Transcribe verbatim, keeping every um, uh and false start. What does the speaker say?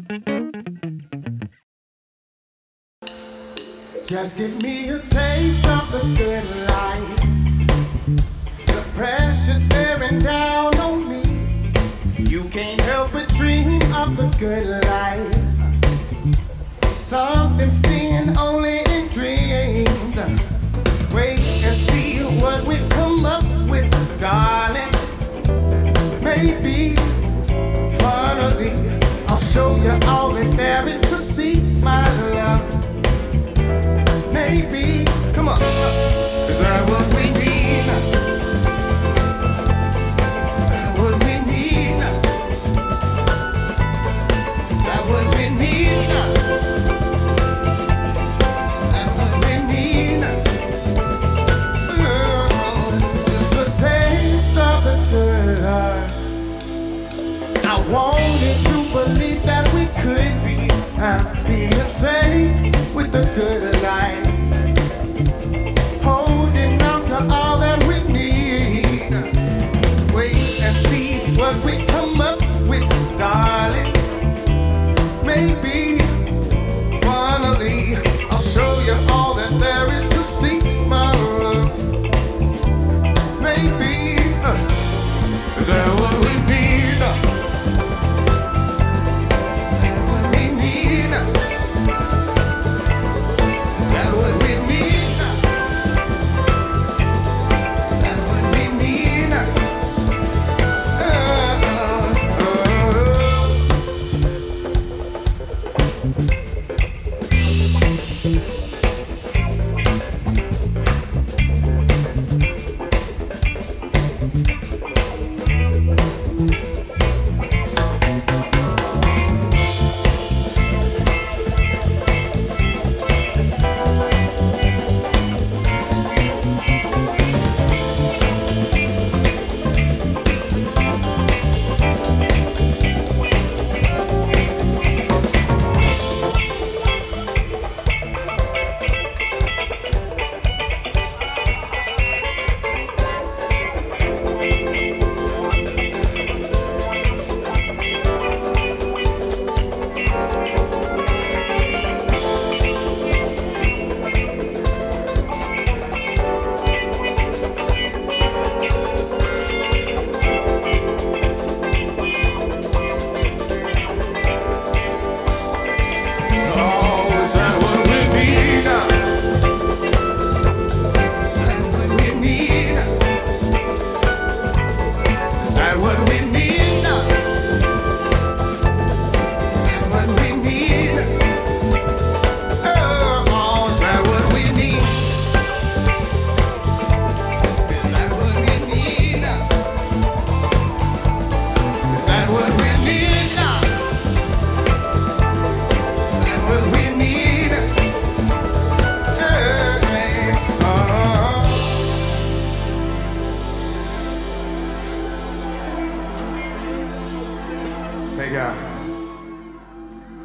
Just give me a taste of the good life. The pressure's bearing down on me. You can't help but dream of the good life. Something seen only in dreams. Wait and see what we come up with, darling. Maybe, finally, I'll show you all that there is to see, my love. Maybe, come on, is that what we need? Is that what we need? Is that what we need? Is that what we need? Oh, just a taste of the good life. I wanted to believe that we could be happy and safe with the good life.